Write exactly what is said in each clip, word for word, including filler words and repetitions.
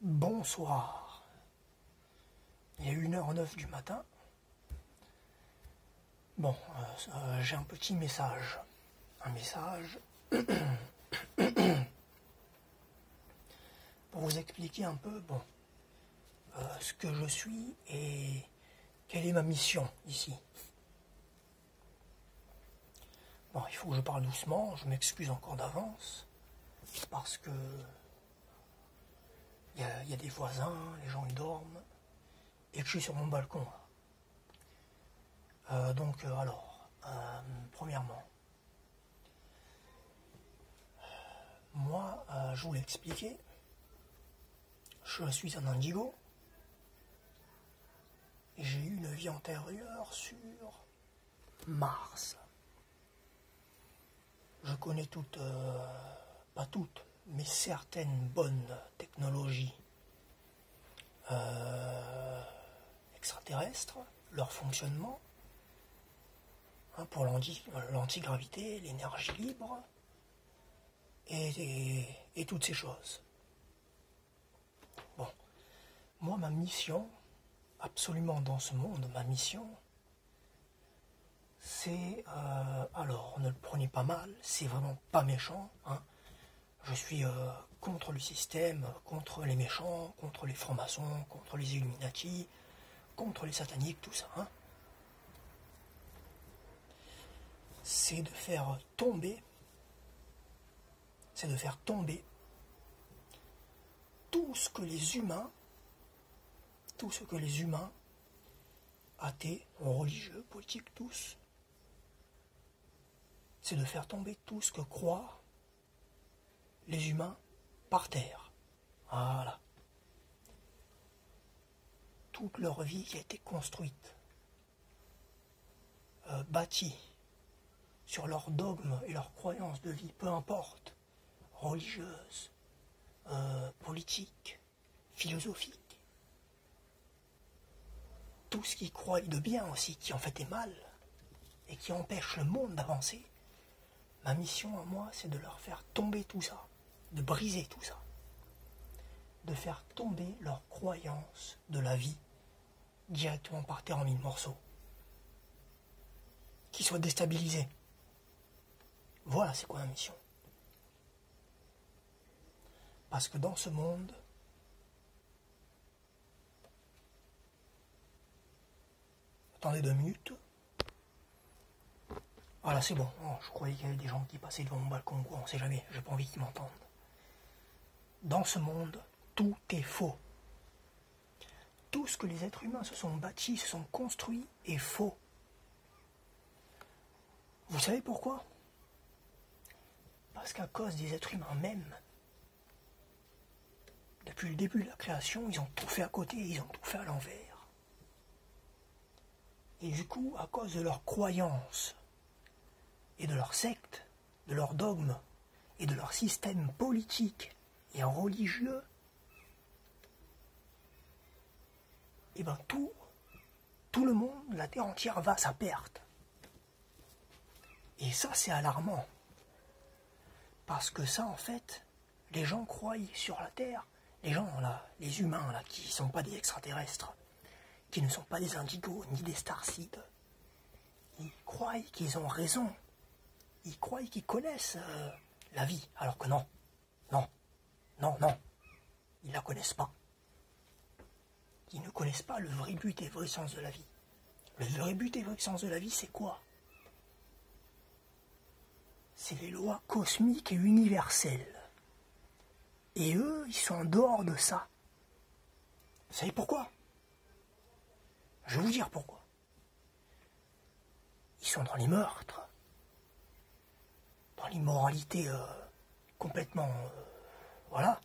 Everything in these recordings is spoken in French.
Bonsoir. Il est une heure neuf du matin. Bon, euh, euh, j'ai un petit message. Un message pour vous expliquer un peu, bon, euh, ce que je suis et quelle est ma mission ici. Bon, il faut que je parle doucement, je m'excuse encore d'avance, parce que il y, y a des voisins, les gens ils dorment, et que je suis sur mon balcon. Là. Euh, donc, euh, alors, euh, premièrement, moi, euh, je vous l'ai expliqué, je suis un indigo, et j'ai eu une vie antérieure sur Mars. Je connais toutes, euh, pas toutes, mais certaines bonnes technologies euh, extraterrestres, leur fonctionnement, hein, pour l'antigravité, l'énergie libre, et, et, et toutes ces choses. Bon, moi, ma mission, absolument dans ce monde, ma mission, c'est, euh, alors, ne le prenez pas mal, c'est vraiment pas méchant, hein. Je suis euh, contre le système, contre les méchants, contre les francs-maçons, contre les Illuminati, contre les sataniques, tout ça, hein. C'est de faire tomber, c'est de faire tomber tout ce que les humains, tout ce que les humains, athées, religieux, politiques, tous, c'est de faire tomber tout ce que croient les humains par terre. Voilà. Toute leur vie qui a été construite, euh, bâtie sur leurs dogmes et leurs croyances de vie, peu importe, religieuses, euh, politiques, philosophiques, tout ce qu'ils croient de bien aussi, qui en fait est mal, et qui empêche le monde d'avancer. Ma mission à moi, c'est de leur faire tomber tout ça, de briser tout ça, de faire tomber leurs croyances de la vie directement par terre en mille morceaux, qu'ils soient déstabilisés. Voilà c'est quoi ma mission. Parce que dans ce monde, attendez deux minutes. Voilà, c'est bon. Oh, je croyais qu'il y avait des gens qui passaient devant mon balcon, quoi. On sait jamais, j'ai pas envie qu'ils m'entendent. Dans ce monde, tout est faux. Tout ce que les êtres humains se sont bâtis, se sont construits, est faux. Vous savez pourquoi? Parce qu'à cause des êtres humains même, depuis le début de la création, ils ont tout fait à côté, ils ont tout fait à l'envers. Et du coup, à cause de leurs croyances, et de leur secte, de leur dogme, et de leur système politique et religieux, et bien tout, tout le monde, la terre entière va à sa perte. Et ça c'est alarmant. Parce que ça en fait, les gens croient sur la terre, les gens là, les humains là, qui ne sont pas des extraterrestres, qui ne sont pas des indigos ni des starseeds, ils croient qu'ils ont raison. Ils croient qu'ils connaissent euh, la vie, alors que non, non, non, non, ils ne la connaissent pas. Ils ne connaissent pas le vrai but et le vrai sens de la vie. Le vrai but et le vrai sens de la vie, c'est quoi? C'est les lois cosmiques et universelles. Et eux, ils sont en dehors de ça. Vous savez pourquoi? Je vais vous dire pourquoi. Ils sont dans les meurtres. Dans l'immoralité euh, complètement... Euh, voilà.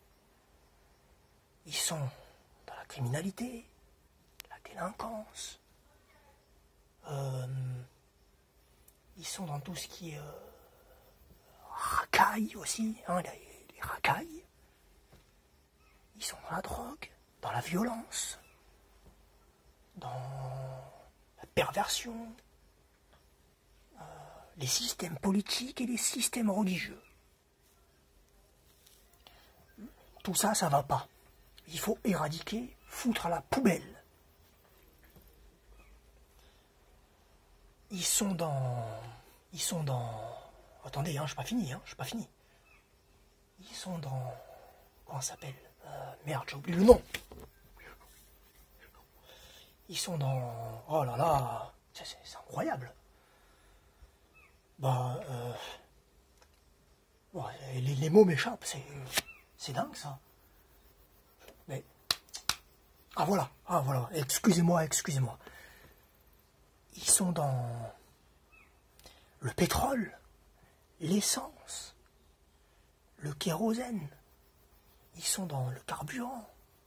Ils sont dans la criminalité, la délinquance. Euh, ils sont dans tout ce qui est euh, racaille aussi, hein, les, les racailles. Ils sont dans la drogue, dans la violence, dans la perversion, les systèmes politiques et les systèmes religieux. Tout ça, ça va pas. il faut éradiquer, foutre à la poubelle. Ils sont dans... Ils sont dans... Attendez, hein, je suis pas fini, hein, je suis pas fini. Ils sont dans... Comment ça s'appelle euh, Merde, j'ai oublié le nom. Ils sont dans... Oh là là, c'est incroyable. Bah, euh... bon, les, les mots m'échappent, c'est... C'est dingue, ça. Mais... Ah, voilà, ah, voilà, excusez-moi, excusez-moi. Ils sont dans... Le pétrole, l'essence, le kérosène. Ils sont dans le carburant.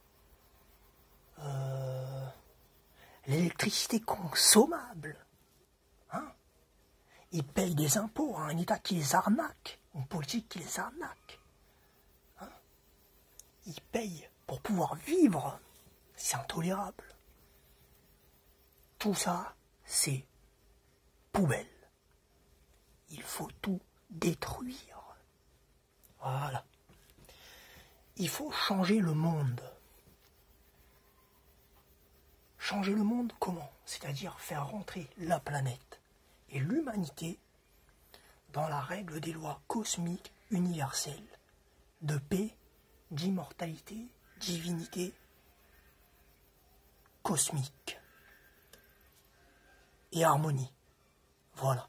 Euh... L'électricité consommable. Hein? Ils payent des impôts à un État qui les arnaque, une politique qui les arnaque. Hein? Ils payent pour pouvoir vivre. C'est intolérable. Tout ça, c'est poubelle. Il faut tout détruire. Voilà. Il faut changer le monde. Changer le monde comment? C'est-à-dire faire rentrer la planète et l'humanité dans la règle des lois cosmiques universelles de paix, d'immortalité, divinité cosmique et harmonie. Voilà.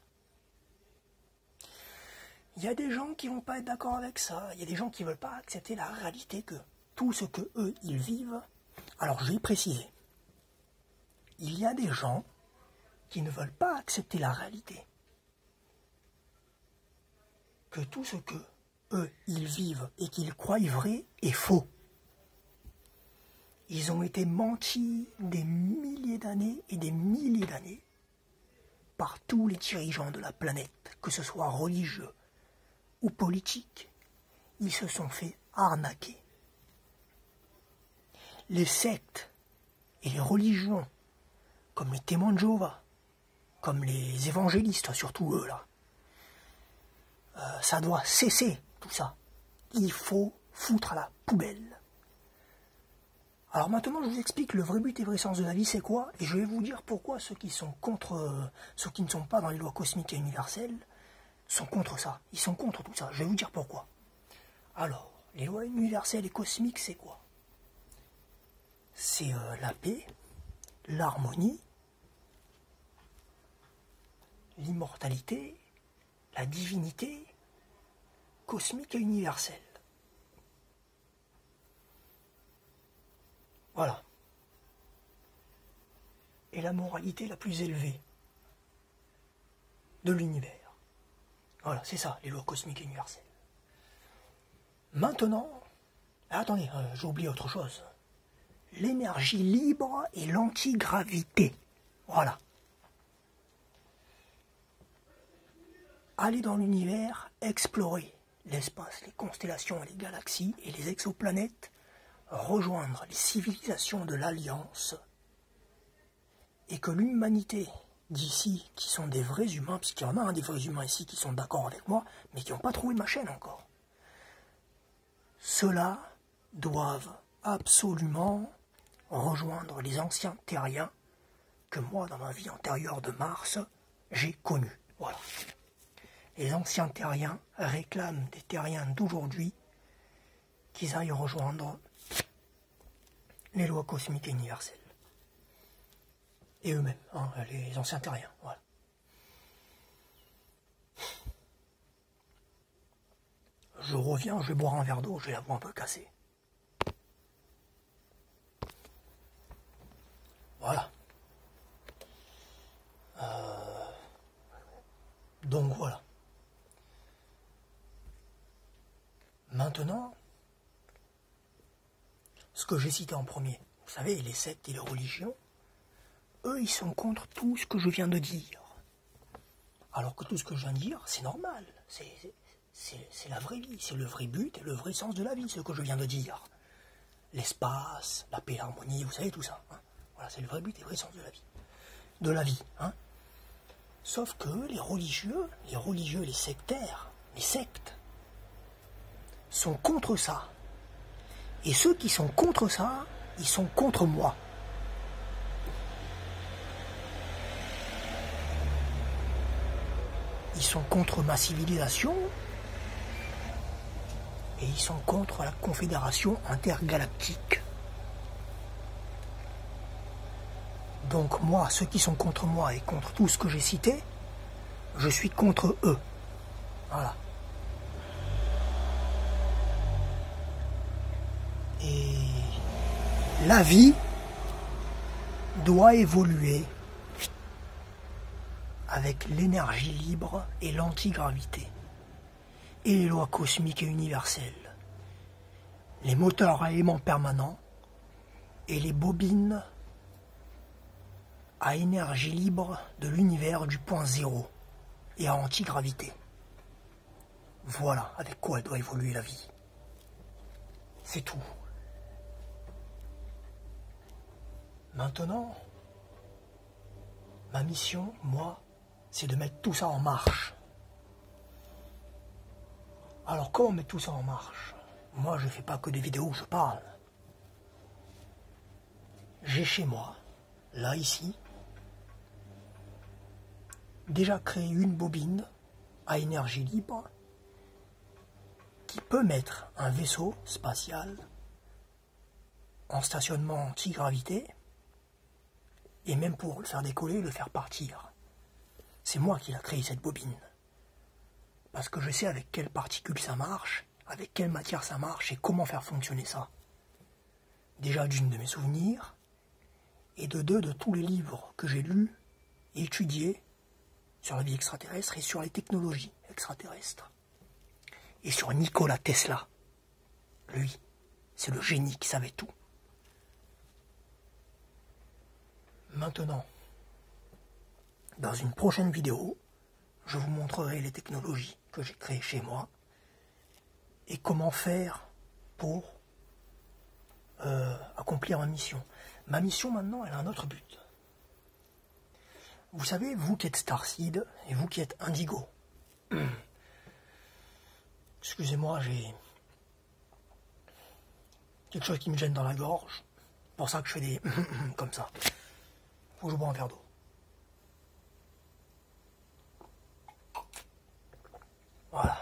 Il y a des gens qui vont pas être d'accord avec ça. Il y a des gens qui veulent pas accepter la réalité que tout ce que eux ils vivent. Alors je vais préciser. Il y a des gens qui ne veulent pas accepter la réalité. Que tout ce que eux, ils vivent et qu'ils croient vrai est faux. Ils ont été mentis des milliers d'années et des milliers d'années par tous les dirigeants de la planète, que ce soit religieux ou politiques. Ils se sont fait arnaquer. Les sectes et les religions, comme les témoins de Jéhovah, comme les évangélistes, surtout eux là, euh, ça doit cesser tout ça. Il faut foutre à la poubelle. Alors maintenant je vous explique le vrai but et vrai sens de la vie c'est quoi, et je vais vous dire pourquoi ceux qui sont contre, euh, ceux qui ne sont pas dans les lois cosmiques et universelles, sont contre ça. Ils sont contre tout ça. Je vais vous dire pourquoi. Alors, les lois universelles et cosmiques c'est quoi? C'est euh, la paix, l'harmonie, l'immortalité, la divinité cosmique et universelle. Voilà. Et la moralité la plus élevée de l'univers. Voilà, c'est ça, les lois cosmiques et universelles. Maintenant, attendez, euh, j'ai oublié autre chose. L'énergie libre et l'antigravité. Voilà. Aller dans l'univers, explorer l'espace, les constellations et les galaxies et les exoplanètes, rejoindre les civilisations de l'Alliance, et que l'humanité d'ici, qui sont des vrais humains, puisqu'il y en a un des vrais humains ici qui sont d'accord avec moi, mais qui n'ont pas trouvé ma chaîne encore, ceux-là doivent absolument rejoindre les anciens terriens que moi, dans ma vie antérieure de Mars, j'ai connus. Voilà. Les anciens terriens réclament des terriens d'aujourd'hui qu'ils aillent rejoindre les lois cosmiques et universelles. Et eux-mêmes, hein, les anciens terriens, voilà. Je reviens, je vais boire un verre d'eau, j'ai la voix un peu cassée. Voilà. Euh... Donc voilà. Maintenant, ce que j'ai cité en premier, vous savez, les sectes et les religions, eux, ils sont contre tout ce que je viens de dire. Alors que tout ce que je viens de dire, c'est normal. C'est la vraie vie, c'est le vrai but et le vrai sens de la vie, ce que je viens de dire. L'espace, la paix, l'harmonie, vous savez tout ça. Hein. Voilà, c'est le vrai but et le vrai sens de la vie. De la vie. Hein. Sauf que les religieux, les religieux, les sectaires, les sectes, sont contre ça. Et ceux qui sont contre ça, ils sont contre moi. Ils sont contre ma civilisation et ils sont contre la Confédération intergalactique. Donc moi, ceux qui sont contre moi et contre tout ce que j'ai cité, je suis contre eux. Voilà. Et la vie doit évoluer avec l'énergie libre et l'antigravité, et les lois cosmiques et universelles, les moteurs à aimants permanents et les bobines à énergie libre de l'univers du point zéro et à antigravité. Voilà avec quoi doit évoluer la vie. C'est tout. Maintenant, ma mission, moi, c'est de mettre tout ça en marche. Alors comment mettre tout ça en marche? Moi, je ne fais pas que des vidéos où je parle. J'ai chez moi, là, ici, déjà créé une bobine à énergie libre qui peut mettre un vaisseau spatial en stationnement anti-gravité et même pour le faire décoller, le faire partir. C'est moi qui l'ai créé cette bobine. Parce que je sais avec quelles particules ça marche, avec quelle matière ça marche et comment faire fonctionner ça. Déjà d'une de mes souvenirs, et de deux de tous les livres que j'ai lus et étudiés sur la vie extraterrestre et sur les technologies extraterrestres. Et sur Nikola Tesla. Lui, c'est le génie qui savait tout. Maintenant, dans une prochaine vidéo, je vous montrerai les technologies que j'ai créées chez moi et comment faire pour euh, accomplir ma mission. Ma mission maintenant, elle a un autre but. Vous savez, vous qui êtes Starseed et vous qui êtes Indigo, excusez-moi, j'ai quelque chose qui me gêne dans la gorge, c'est pour ça que je fais des comme ça. Faut que je bois un verre d'eau. Voilà.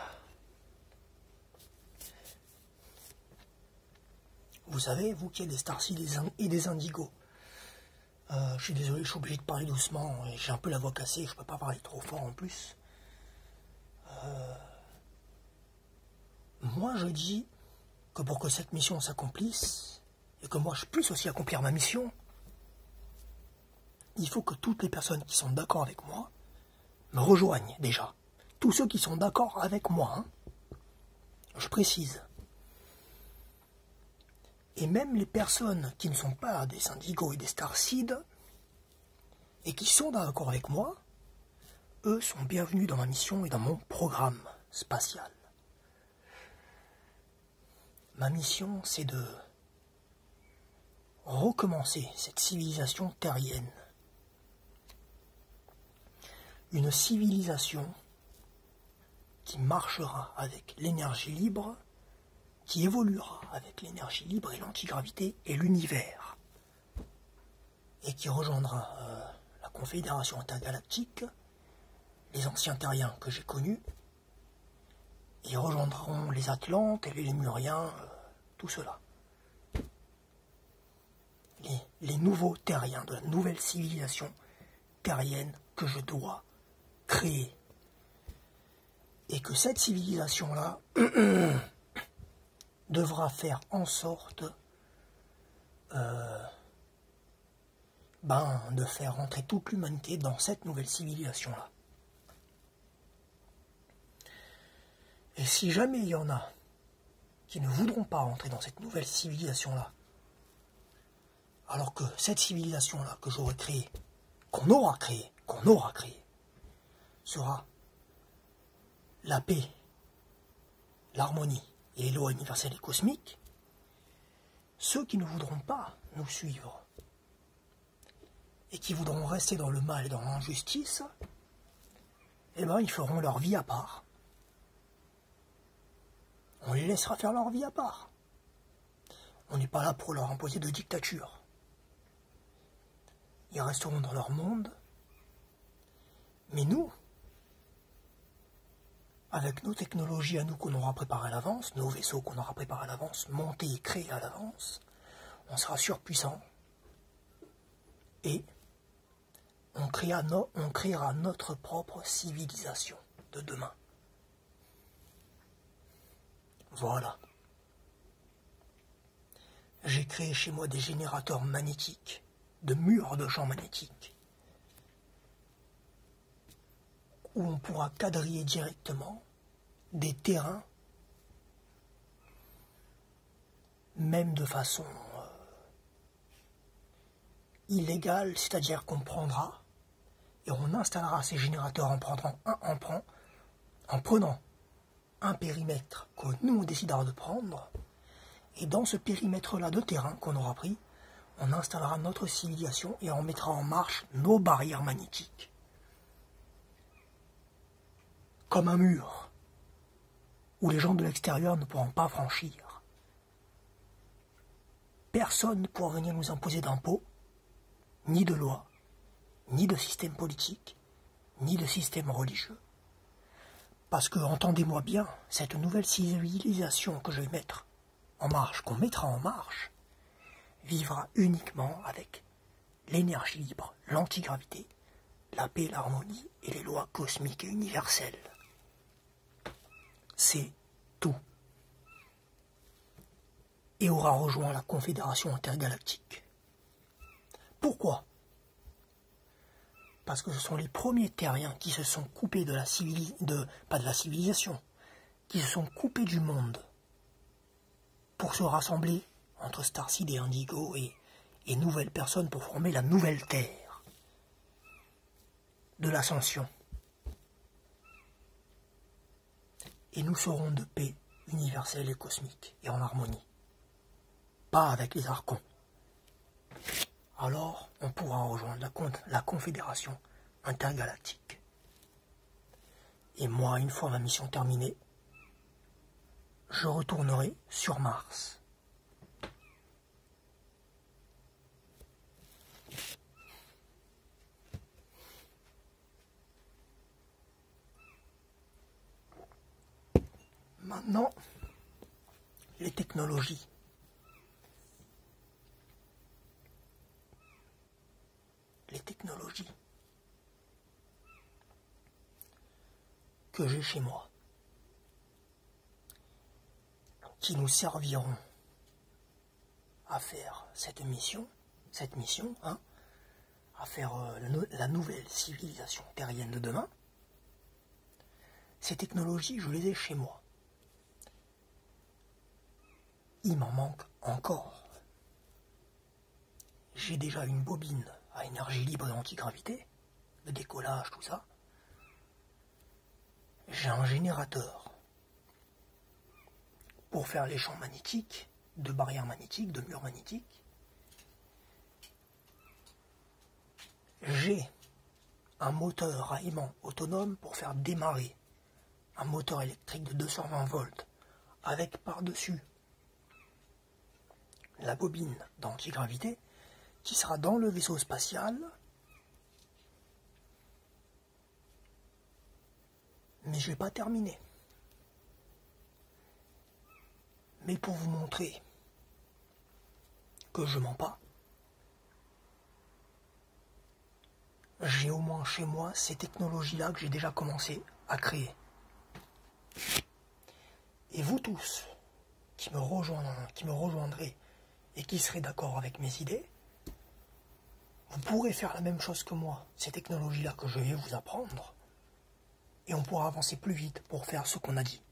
Vous savez, vous qui êtes des Starseed et des Indigos, euh, je suis désolé, je suis obligé de parler doucement, et j'ai un peu la voix cassée, je peux pas parler trop fort en plus. Euh, moi je dis que pour que cette mission s'accomplisse, et que moi je puisse aussi accomplir ma mission, il faut que toutes les personnes qui sont d'accord avec moi me rejoignent déjà. Tous ceux qui sont d'accord avec moi, hein, je précise. Et même les personnes qui ne sont pas des Indigos et des Starseed, et qui sont d'accord avec moi, eux sont bienvenus dans ma mission et dans mon programme spatial. Ma mission, c'est de recommencer cette civilisation terrienne. Une civilisation qui marchera avec l'énergie libre, qui évoluera avec l'énergie libre et l'antigravité et l'univers, et qui rejoindra euh, la Confédération intergalactique, les anciens terriens que j'ai connus, et rejoindront les Atlantes et les Lémuriens, euh, tout cela. Les, les nouveaux terriens de la nouvelle civilisation terrienne que je dois créer. Et que cette civilisation-là devra faire en sorte euh, ben, de faire rentrer toute l'humanité dans cette nouvelle civilisation-là. Et si jamais il y en a qui ne voudront pas rentrer dans cette nouvelle civilisation-là, alors que cette civilisation-là que j'aurai créée, qu'on aura créée, qu'on aura créée, sera la paix, l'harmonie et les lois universelles et cosmiques, ceux qui ne voudront pas nous suivre et qui voudront rester dans le mal et dans l'injustice, eh ben ils feront leur vie à part. On les laissera faire leur vie à part. On n'est pas là pour leur imposer de dictature. Ils resteront dans leur monde. Mais nous, avec nos technologies à nous qu'on aura préparées à l'avance, nos vaisseaux qu'on aura préparés à l'avance, montés et créés à l'avance, on sera surpuissant. Et on créera, no- on créera notre propre civilisation de demain. Voilà. J'ai créé chez moi des générateurs magnétiques, de murs de champs magnétiques, où on pourra quadriller directement des terrains, même de façon euh, illégale, c'est-à-dire qu'on prendra et on installera ces générateurs en, prendrant un, en, prend, en prenant un périmètre que nous on décidera de prendre, et dans ce périmètre-là de terrain qu'on aura pris, on installera notre civilisation et on mettra en marche nos barrières magnétiques. Comme un mur, où les gens de l'extérieur ne pourront pas franchir. Personne ne pourra venir nous imposer d'impôts, ni de loi, ni de système politique, ni de système religieux. Parce que, entendez-moi bien, cette nouvelle civilisation que je vais mettre en marche, qu'on mettra en marche, vivra uniquement avec l'énergie libre, l'antigravité, la paix, l'harmonie et les lois cosmiques et universelles. C'est tout. Et aura rejoint la Confédération intergalactique. Pourquoi ? Parce que ce sont les premiers terriens qui se sont coupés de la civilisation, de, pas de la civilisation, qui se sont coupés du monde pour se rassembler entre Starseed et Indigo et, et nouvelles personnes pour former la nouvelle Terre de l'ascension. Et nous serons de paix universelle et cosmique et en harmonie. Pas avec les archons. Alors, on pourra rejoindre la, con la Confédération intergalactique. Et moi, une fois ma mission terminée, je retournerai sur Mars. Maintenant, les technologies. Les technologies que j'ai chez moi, qui nous serviront à faire cette mission, cette mission, hein, à faire euh, la, la nouvelle civilisation terrienne de demain. Ces technologies, je les ai chez moi. Il m'en manque encore. J'ai déjà une bobine à énergie libre et antigravité, le décollage, tout ça. J'ai un générateur pour faire les champs magnétiques, de barrières magnétiques, de murs magnétiques. J'ai un moteur à aimant autonome pour faire démarrer un moteur électrique de deux cent vingt volts avec par-dessus la bobine d'antigravité qui sera dans le vaisseau spatial, mais je ne vais pas terminer. Mais pour vous montrer que je mens pas, j'ai au moins chez moi ces technologies-là que j'ai déjà commencé à créer. Et vous tous, qui me rejoindrez, qui me rejoindrez et qui serez d'accord avec mes idées, vous pourrez faire la même chose que moi, ces technologies-là que je vais vous apprendre, et on pourra avancer plus vite pour faire ce qu'on a dit.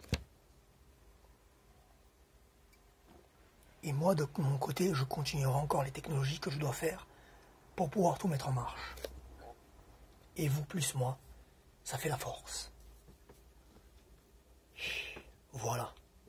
Et moi, de mon côté, je continuerai encore les technologies que je dois faire pour pouvoir tout mettre en marche. Et vous plus moi, ça fait la force. Voilà.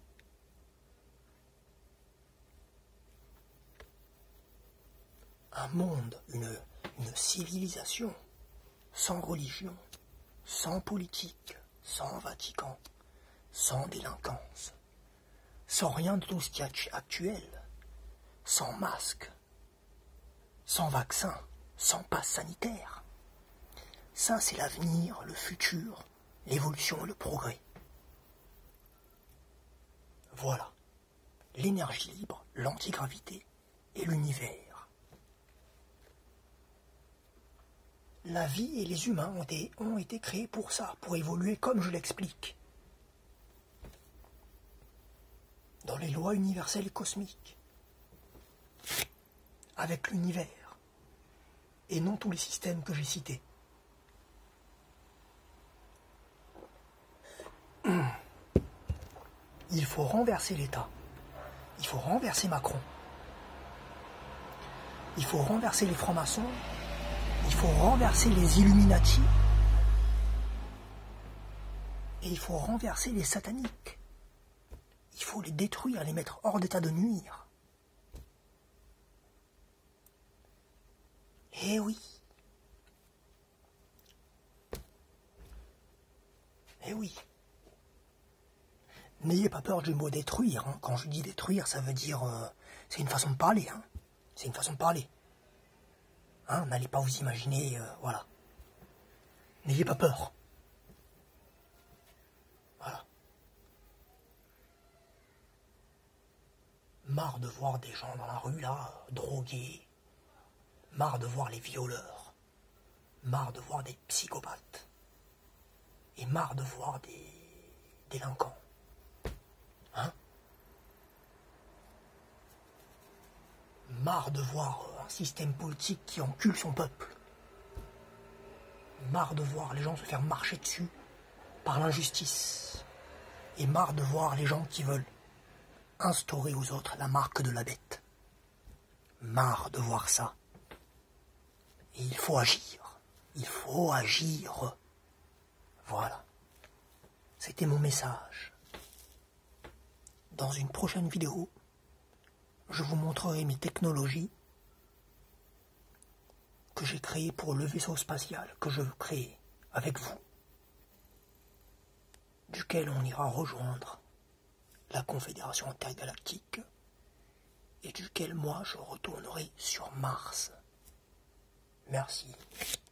Un monde, une, une civilisation, sans religion, sans politique, sans Vatican, sans délinquance, sans rien de tout ce qui est actuel, sans masque, sans vaccin, sans passe sanitaire. Ça, c'est l'avenir, le futur, l'évolution et le progrès. Voilà, l'énergie libre, l'antigravité et l'univers. La vie et les humains ont été, ont été créés pour ça, pour évoluer comme je l'explique. Dans les lois universelles et cosmiques. Avec l'univers. Et non tous les systèmes que j'ai cités. Il faut renverser l'État. Il faut renverser Macron. Il faut renverser les francs-maçons. Il faut renverser les Illuminati. Et il faut renverser les sataniques. Il faut les détruire, les mettre hors d'état de nuire. Eh oui. Eh oui. N'ayez pas peur du mot détruire. Hein. Quand je dis détruire, ça veut dire... Euh, c'est une façon de parler. Hein. C'est une façon de parler. Hein, n'allez pas vous imaginer... Euh, voilà. N'ayez pas peur. Voilà. Marre de voir des gens dans la rue, là, drogués. Marre de voir les violeurs. Marre de voir des psychopathes. Et marre de voir des délinquants. Hein? Marre de voir un système politique qui encule son peuple. Marre de voir les gens se faire marcher dessus par l'injustice. Et marre de voir les gens qui veulent instaurer aux autres la marque de la bête. Marre de voir ça. Et il faut agir. Il faut agir. Voilà. C'était mon message. Dans une prochaine vidéo, je vous montrerai mes technologies que j'ai créées pour le vaisseau spatial que je veux créer avec vous, duquel on ira rejoindre la Confédération intergalactique et duquel moi je retournerai sur Mars. Merci.